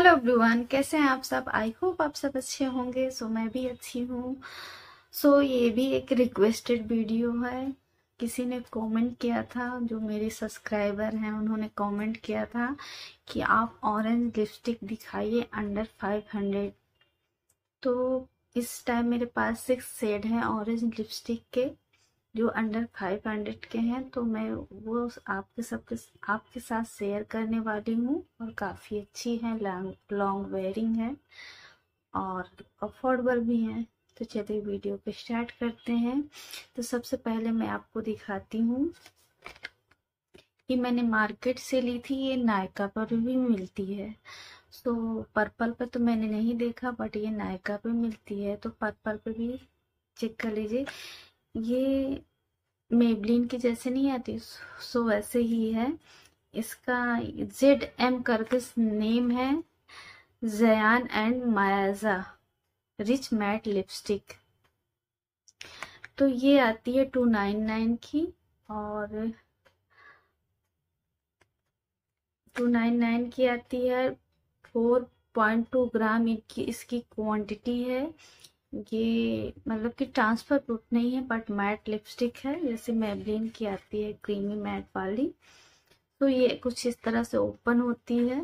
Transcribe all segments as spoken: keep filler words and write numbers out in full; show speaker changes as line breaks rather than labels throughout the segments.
Hello everyone, कैसे हैं आप सब। आई होप आप सब अच्छे होंगे। सो मैं भी अच्छी हूँ। सो ये भी एक रिक्वेस्टेड वीडियो है। किसी ने कमेंट किया था, जो मेरे सब्सक्राइबर हैं उन्होंने कमेंट किया था कि आप ऑरेंज लिपस्टिक दिखाइए अंडर फाइव हंड्रेड। तो इस टाइम मेरे पास सिक्स शेड हैं ऑरेंज लिपस्टिक के, जो अंडर फाइव हंड्रेड के हैं। तो मैं वो आपके सबके आपके साथ शेयर करने वाली हूँ, और काफ़ी अच्छी है, लॉन्ग वेयरिंग है और अफोर्डेबल भी है। तो चलिए वीडियो पे स्टार्ट करते हैं। तो सबसे पहले मैं आपको दिखाती हूँ कि मैंने मार्केट से ली थी। ये नायका पर भी मिलती है। सो पर्पल पे तो मैंने नहीं देखा, बट ये नायका पे मिलती है, तो पर्पल पे भी चेक कर लीजिए। ये मेबलिन की जैसे नहीं आती, सो वैसे ही है। इसका जेड एम करके नेम है, जयान एंड मायाजा रिच मैट लिपस्टिक। तो ये आती है टू नाइन नाइन की, और टू नाइन नाइन की आती है। फोर पॉइंट टू ग्राम इनकी इसकी क्वांटिटी है। ये मतलब कि ट्रांसफर प्रूफ नहीं है, बट मैट लिपस्टिक है, जैसे मेबलिन की आती है क्रीमी मैट वाली। तो ये कुछ इस तरह से ओपन होती है।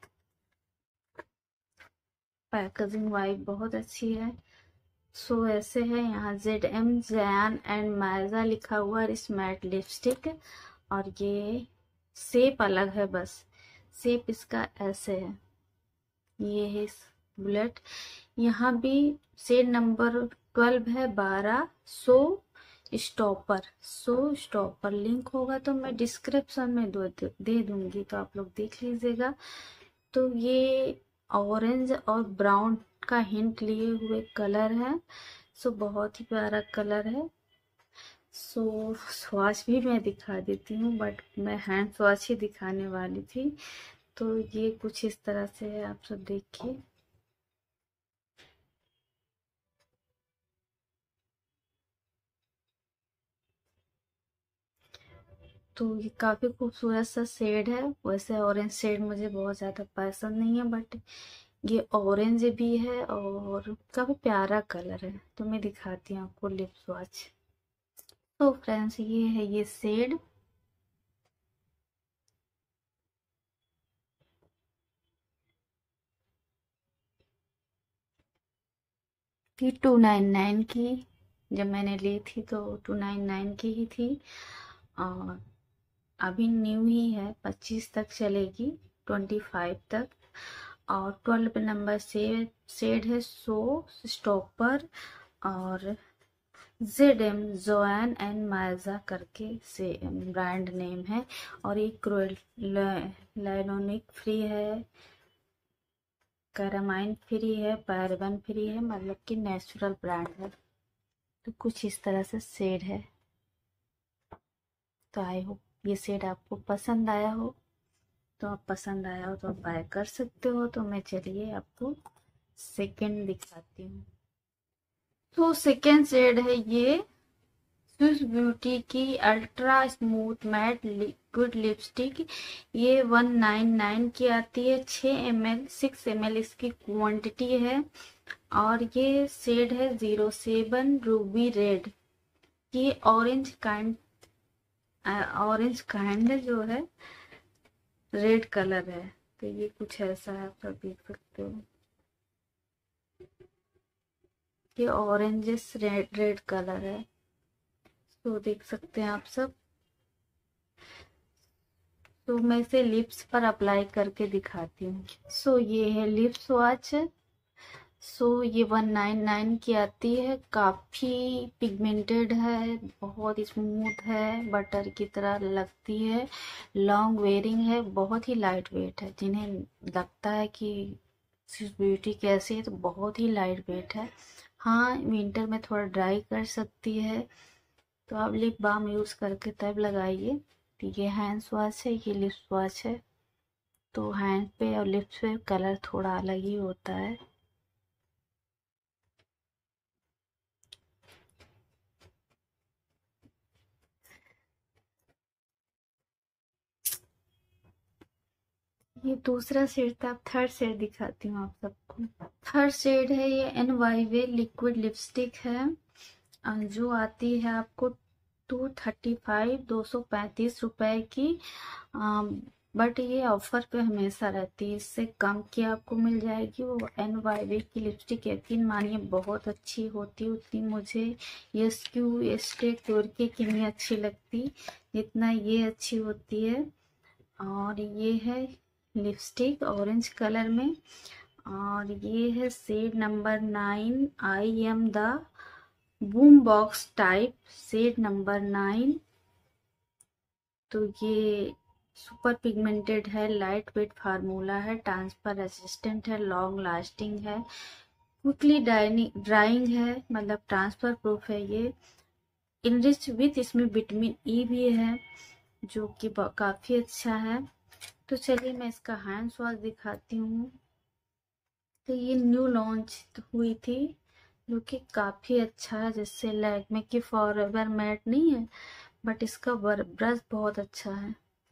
पैकेजिंग वाइब बहुत अच्छी है। सो ऐसे है, यहाँ जेड एम जयान एंड मायजा लिखा हुआ है इस मैट लिपस्टिक। और ये शेप अलग है, बस शेप इसका ऐसे है। ये है बुलेट। यहाँ भी शेड नंबर ट्वेल्व है, बारह showstopper. Showstopper link होगा तो मैं डिस्क्रिप्शन में दो दे दूंगी, तो आप लोग देख लीजिएगा। तो ये ऑरेंज और ब्राउन का हिंट लिए हुए कलर है। सो बहुत ही प्यारा कलर है। सो स्वॉच भी मैं दिखा देती हूँ, बट मैं हैंड स्वॉच ही दिखाने वाली थी। तो ये कुछ इस तरह से है, आप सब देखिए। तो ये काफी खूबसूरत सा शेड है। वैसे ऑरेंज शेड मुझे बहुत ज्यादा पसंद नहीं है, बट ये ऑरेंज भी है और काफी प्यारा कलर है। तो मैं दिखाती हूँ आपको लिप स्वॉच। तो फ्रेंड्स, ये है ये शेड। थी टू नाइन नाइन की। जब मैंने ली थी तो टू नाइन नाइन की ही थी, और अभी न्यू ही है, पच्चीस तक चलेगी, ट्वेंटी फाइव तक। और ट्वेल्व नंबर से शेड है सो स्टॉपर, और जेड एम जोएन एंड मायजा करके से ब्रांड नेम है। और ये क्रोल लाइनोनिक फ्री है, कैरामाइन फ्री है, पैराबन फ्री है, मतलब कि नेचुरल ब्रांड है। तो कुछ इस तरह से शेड है। तो आई होप ये शेड आपको पसंद आया हो। तो आप पसंद आया हो तो आप बाय कर सकते हो। तो मैं चलिए आपको सेकंड दिखाती हूँ। तो सेकंड शेड है ये स्विस ब्यूटी की ultra smooth matte liquid lipstick. ये वन नाइन नाइन की आती है, छः M L six M L इसकी क्वांटिटी है। और ये शेड है जीरो सेवन रूबी रेड। ये ऑरेंज काइंड ऑरेंज काइंड जो है रेड कलर है। तो ये कुछ ऐसा है, आप सब देख सकते हो। ये ऑरेंजेस रेड रेड कलर है, तो देख सकते हैं आप सब। तो मैं इसे लिप्स पर अप्लाई करके दिखाती हूँ। सो ये है लिप स्वॉच। सो ये वन नाइन नाइन की आती है, काफी पिगमेंटेड है, बहुत स्मूथ है, बटर की तरह लगती है, लॉन्ग वेयरिंग है, बहुत ही लाइट वेट है। जिन्हें लगता है कि ब्यूटी कैसी है, तो बहुत ही लाइट वेट है। हाँ, विंटर में थोड़ा ड्राई कर सकती है, तो आप लिप बाम यूज करके तब लगाइए। तो ये हैंड वॉश है, ये लिप वॉश है। तो हैंड पे और लिप्स पे कलर थोड़ा अलग ही होता है। ये दूसरा शेड था, अब थर्ड शेड दिखाती हूँ आप सबको। थर्ड शेड है ये N Y Bae liquid lipstick है, जो आती है आपको टू थर्टी फाइव दो सौ पैंतीस रुपए की, बट ये ऑफर पे हमेशा रहती है, इससे कम की आपको मिल जाएगी। वो एन वाई वे की लिपस्टिक यकीन मानिए बहुत अच्छी होती है, उतनी मुझे यस क्यू स्टेट तोड़ के की नहीं अच्छी लगती जितना ये अच्छी होती है। और ये है लिपस्टिक ऑरेंज कलर में, और ये है shade number nine, I am the boom box type, shade number nine. तो ये सुपर पिगमेंटेड है, लाइट वेट फार्मूला है, ट्रांसफर रेसिस्टेंट है, लॉन्ग लास्टिंग है, क्विकली ड्राइंग है, मतलब ट्रांसफर प्रूफ है। ये इनरिच विथ इसमें विटामिन ई भी है जो कि काफी अच्छा है। तो चलिए मैं इसका हैंड वॉश दिखाती हूँ। तो ये न्यू लॉन्च हुई थी जो कि काफी अच्छा है, जैसे लैक्मे की फॉरएवर मैट नहीं है, बट इसका ब्रश बहुत अच्छा है।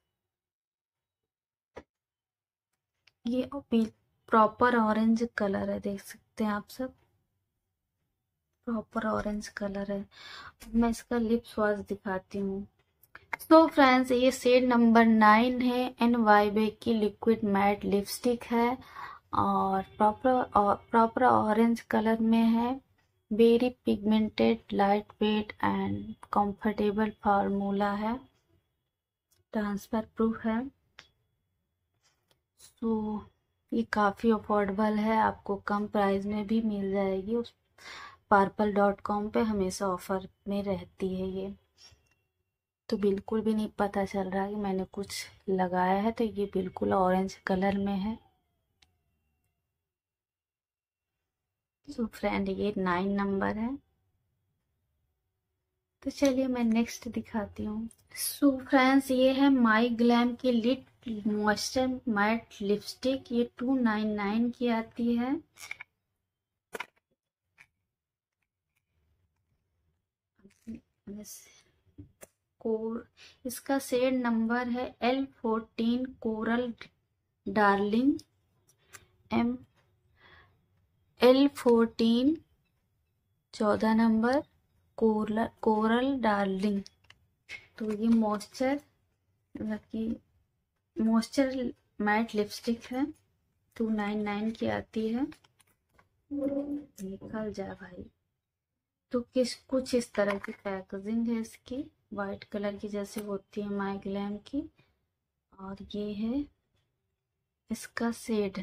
ये प्रॉपर ऑरेंज कलर है, देख सकते हैं आप सब, प्रॉपर ऑरेंज कलर है। मैं इसका लिप्स वॉश दिखाती हूँ। तो फ्रेंड्स ये शेड नंबर नाइन है, एन वाई बे की लिक्विड मैट लिपस्टिक है, और प्रॉपर प्रॉपर ऑरेंज कलर में है, very pigmented, lightweight and comfortable formula है, ट्रांसफर प्रूफ है। सो ये काफ़ी अफोर्डेबल है, आपको कम प्राइस में भी मिल जाएगी। उस पर्पल डॉट कॉम पे हमेशा ऑफर में रहती है ये। तो बिल्कुल भी नहीं पता चल रहा कि मैंने कुछ लगाया है, तो ये बिल्कुल ऑरेंज कलर में है। सो फ्रेंड ये नाइन नंबर है। तो चलिए मैं नेक्स्ट दिखाती हूँ। सो फ्रेंड्स ये है माई ग्लैम की लिट मॉइस्चर मैट लिपस्टिक, ये टू नाइन नाइन की आती है। कोर इसका शेड नंबर है L fourteen coral darling, M L fourteen चौदह नंबर कोरल कोरल डार्लिंग। तो ये मॉइस्चर मतलब कि मॉइस्चर मैट लिपस्टिक है, टू नाइन नाइन की आती है। निकल जा भाई। तो किस कुछ इस तरह की पैकेजिंग है इसकी, वाइट कलर की जैसे होती है माई ग्लैम की, और ये है इसका शेड।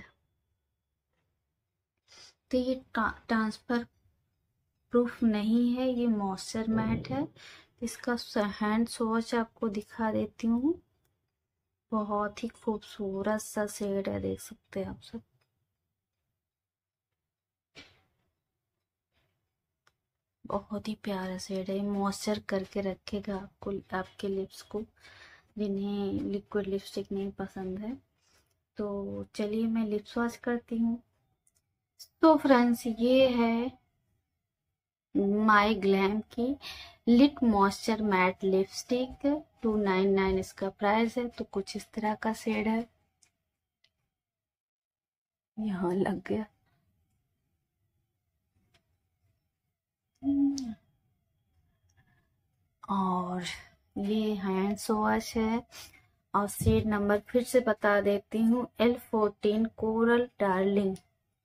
तो ये ट्रांसफर प्रूफ नहीं है, ये मॉइस्चर मैट है। इसका हैंड स्वॉच आपको दिखा देती हूँ, बहुत ही खूबसूरत सा शेड है, देख सकते हैं आप सब। बहुत ही प्यारा शेड है, मॉइस्चर करके रखेगा आपको, आपके लिप्स को, जिन्हें लिक्विड लिपस्टिक नहीं पसंद है। तो चलिए मैं लिप्स वॉश करती हूँ। तो फ्रेंड्स ये है माई ग्लैम की lit moisture matte lipstick, two nine nine इसका प्राइस है। तो कुछ इस तरह का शेड है, यहाँ लग गया। और ये हैंड वॉश है, और शेड नंबर फिर से बता देती हूँ, L fourteen coral darling.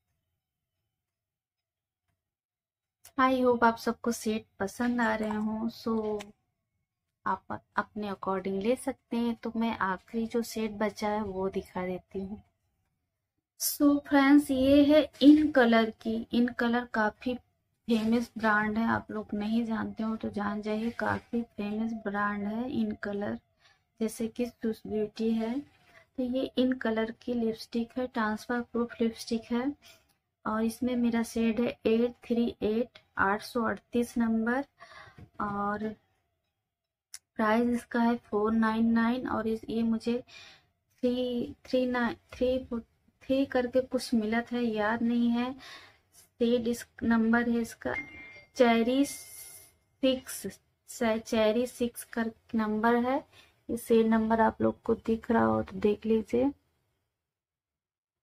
I hope आप सबको शेड पसंद आ रहे हों, सो आप अपने अकॉर्डिंग ले सकते हैं। तो मैं आखिरी जो शेड बचा है वो दिखा देती हूँ। सो फ्रेंड्स ये है इन कलर की, इन कलर काफी फेमस ब्रांड है, आप लोग नहीं जानते हो तो जान जाइए, काफी फेमस ब्रांड है इन कलर, जैसे कि सुस ब्यूटी है। तो ये इन कलर की लिपस्टिक है, ट्रांसफर प्रूफ लिपस्टिक है, और इसमें मेरा शेड है एट थ्री एट, आठ सौ अड़तीस नंबर, और प्राइस इसका है फोर नाइन नाइन, और इस ये मुझे three three nine three three करके कुछ मिला था, याद नहीं है। शेड इस नंबर है इसका चेरी सिक्स, चेरी सिक्स कर नंबर है। ये शेड नंबर आप लोग को दिख रहा हो तो देख लीजिए।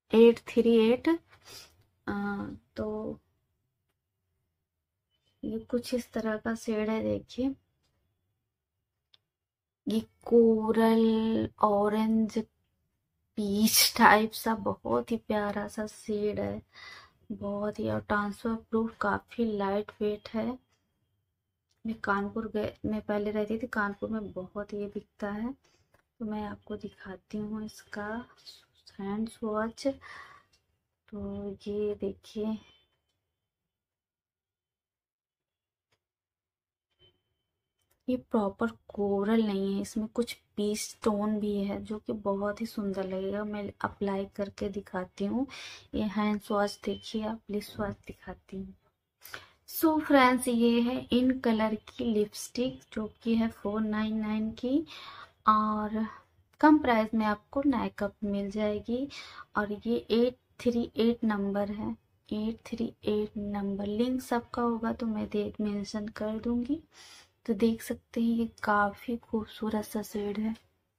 Eight three eight. तो ये कुछ इस तरह का शेड है, देखिए। ये कोरल ऑरेंज पीच टाइप सा बहुत ही प्यारा सा शेड है, बहुत ही। और ट्रांसफर प्रूफ, काफी लाइट वेट है। मैं कानपुर गए, मैं पहले रहती थी कानपुर में, बहुत ये बिकता है। तो मैं आपको दिखाती हूँ इसका हैंड स्वॉच। तो ये देखिए, ये प्रॉपर कोरल नहीं है, इसमें कुछ पीच टोन भी है जो कि बहुत ही सुंदर लगेगा। मैं अप्लाई करके दिखाती हूँ। ये हैंड स्वॉच देखिए, आप लिप स्वॉच दिखाती हूँ। सो फ्रेंड्स, ये है इन कलर की लिपस्टिक जो कि है फोर नाइन नाइन की, और कम प्राइस में आपको नाइकअप मिल जाएगी। और ये एट थ्री एट नंबर है, eight three eight number. Link सबका होगा तो मैं दे मेंशन कर दूंगी। तो देख सकते हैं, ये काफी खूबसूरत सा शेड है।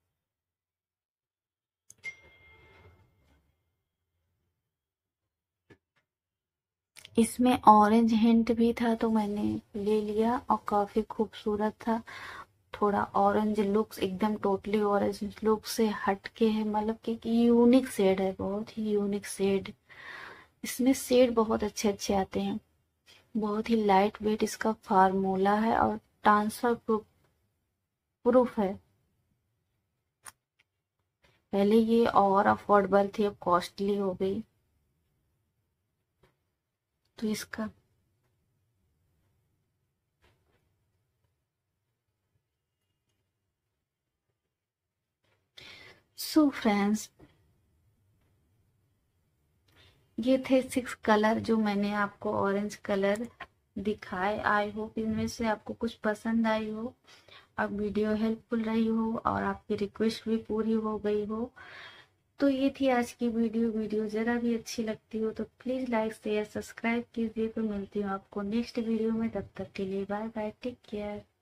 इसमें ऑरेंज हिंट भी था तो मैंने ले लिया, और काफी खूबसूरत था। थोड़ा ऑरेंज लुक्स, एकदम टोटली ऑरेंज लुक से हटके है, मतलब कि यूनिक शेड है, बहुत ही यूनिक शेड। इसमें शेड बहुत अच्छे अच्छे आते हैं। बहुत ही लाइट वेट इसका फार्मूला है, और ट्रांसफर प्रूफ प्रूफ है। पहले ये और अफोर्डेबल थी, अब कॉस्टली हो गई। तो इसका सो फ्रेंड्स, ये थे सिक्स कलर जो मैंने आपको ऑरेंज कलर दिखाए। आई होप इनमें से आपको कुछ पसंद आई हो, अब वीडियो हेल्पफुल रही हो, और आपकी रिक्वेस्ट भी पूरी हो गई हो। तो ये थी आज की वीडियो। वीडियो जरा भी अच्छी लगती हो तो प्लीज लाइक शेयर सब्सक्राइब कीजिए। तो मिलती हूँ आपको नेक्स्ट वीडियो में, तब तक के लिए बाय बाय, टेक केयर।